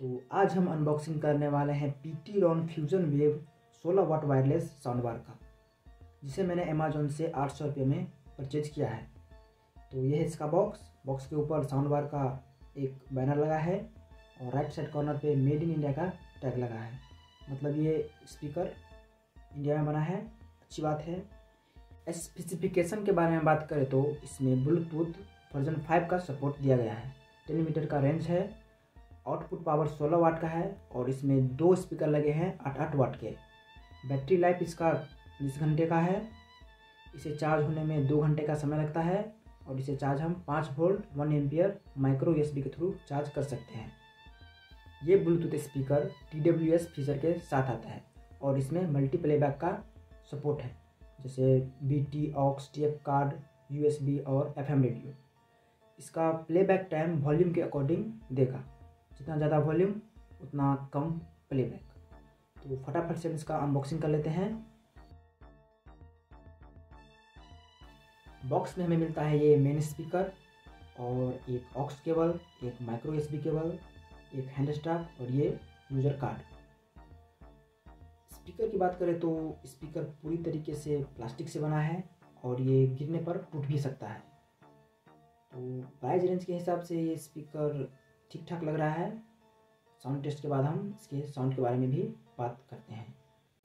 तो आज हम अनबॉक्सिंग करने वाले हैं PTRON fusion wave 16 watt wireless sound bar का, जिसे मैंने अमेजोन से 800 रुपये में परचेज किया है। तो यह है इसका बॉक्स के ऊपर साउंड बार का एक बैनर लगा है और राइट साइड कॉर्नर पे मेड इन इंडिया का टैग लगा है। मतलब ये स्पीकर इंडिया में बना है, अच्छी बात है। स्पेसिफिकेशन के बारे में बात करें तो इसमें ब्लूटूथ वर्जन 5 का सपोर्ट दिया गया है। 10 मीटर का रेंज है, आउटपुट पावर 16 वाट का है और इसमें 2 स्पीकर लगे हैं 8-8 वाट के। बैटरी लाइफ इसका 20 घंटे का है। इसे चार्ज होने में 2 घंटे का समय लगता है और इसे चार्ज हम 5 वोल्ट 1 एम्पियर माइक्रो USB के थ्रू चार्ज कर सकते हैं। ये ब्लूटूथ स्पीकर TWS फीचर के साथ आता है और इसमें मल्टी प्लेबैक का सपोर्ट है, जैसे BT, AUX, TF card, USB और FM रेडियो। इसका प्लेबैक टाइम वॉल्यूम के अकॉर्डिंग देगा, जितना ज़्यादा वॉल्यूम उतना कम प्लेबैक। तो फटाफट से इसका अनबॉक्सिंग कर लेते हैं। बॉक्स में हमें मिलता है ये मेन स्पीकर और एक ऑक्स केबल, एक माइक्रो USB केबल, एक हैंड स्ट्रैप और ये यूजर कार्ड। स्पीकर की बात करें तो स्पीकर पूरी तरीके से प्लास्टिक से बना है और ये गिरने पर टूट भी सकता है। तो प्राइस रेंज के हिसाब से ये स्पीकर ठीक ठाक लग रहा है। साउंड टेस्ट के बाद हम इसके साउंड के बारे में भी बात करते हैं।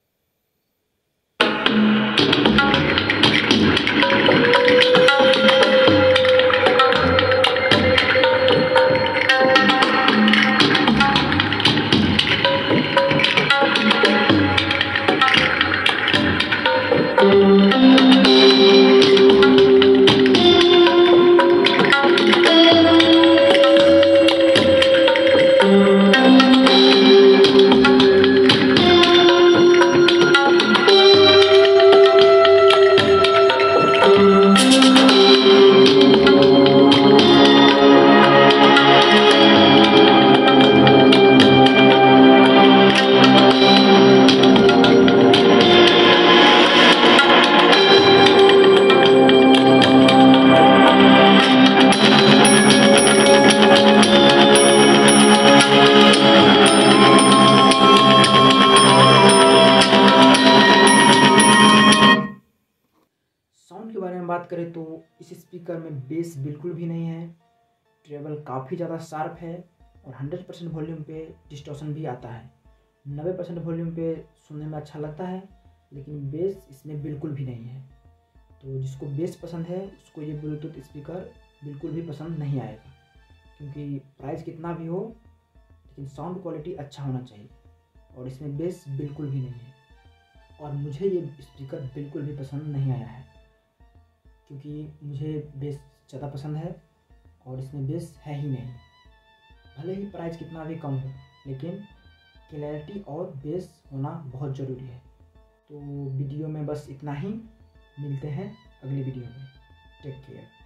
साउंड के बारे में बात करें तो इस स्पीकर में बेस बिल्कुल भी नहीं है। ट्रेबल काफ़ी ज़्यादा शार्प है और 100% वॉल्यूम पे डिस्टॉर्शन भी आता है। 90% वॉल्यूम पे सुनने में अच्छा लगता है, लेकिन बेस इसमें बिल्कुल भी नहीं है। तो जिसको बेस पसंद है उसको ये ब्लूटूथ स्पीकर बिल्कुल भी पसंद नहीं आएगा, क्योंकि प्राइस कितना भी हो लेकिन साउंड क्वालिटी अच्छा होना चाहिए और इसमें बेस बिल्कुल भी नहीं है। और मुझे ये स्पीकर बिल्कुल भी पसंद नहीं आया है, क्योंकि मुझे बेस ज़्यादा पसंद है और इसमें बेस है ही नहीं। भले ही प्राइस कितना भी कम हो, लेकिन क्लैरिटी और बेस होना बहुत ज़रूरी है। तो वीडियो में बस इतना ही, मिलते हैं अगली वीडियो में। Take care.